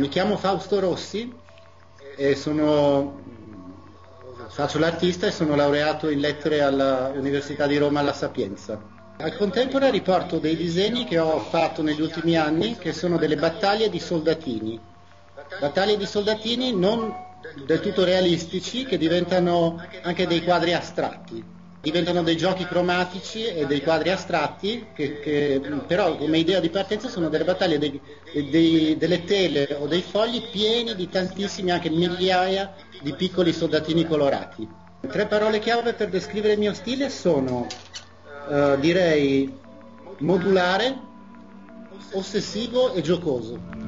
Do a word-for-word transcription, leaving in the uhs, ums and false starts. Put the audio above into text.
Mi chiamo Fausto Rossi e sono, faccio l'artista e sono laureato in lettere all'Università di Roma alla Sapienza. Al contempo riporto dei disegni che ho fatto negli ultimi anni, che sono delle battaglie di soldatini. Battaglie di soldatini non del tutto realistici, che diventano anche dei quadri astratti. Diventano dei giochi cromatici e dei quadri astratti che, che però come idea di partenza sono delle battaglie, dei, dei, delle tele o dei fogli pieni di tantissimi, anche migliaia di piccoli soldatini colorati. Tre parole chiave per descrivere il mio stile sono, eh, direi, modulare, ossessivo e giocoso.